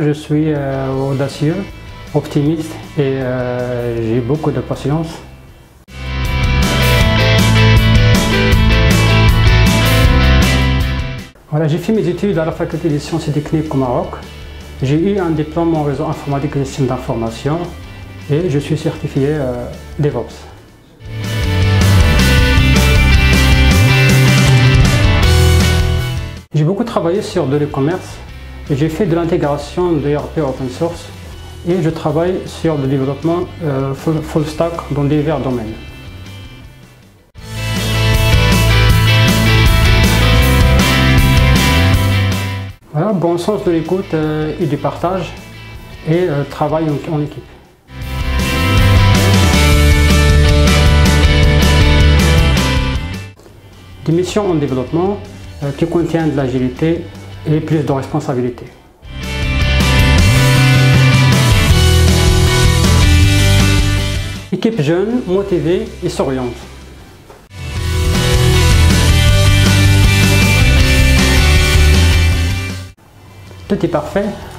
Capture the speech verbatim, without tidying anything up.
je suis euh, audacieux, optimiste et euh, j'ai beaucoup de patience. Voilà, j'ai fait mes études à la faculté des sciences et techniques au Maroc. J'ai eu un diplôme en réseau informatique et système d'information et je suis certifié euh, DevOps. J'ai beaucoup travaillé sur de l'e-commerce et j'ai fait de l'intégration de E R P open source et je travaille sur le développement euh, full, full stack dans divers domaines. Voilà, bon sens de l'écoute euh, et du partage et euh, travail en, en équipe. Des missions en développement euh, qui contiennent de l'agilité et plus de responsabilité. Équipe jeune, motivée et souriante. Tout est parfait.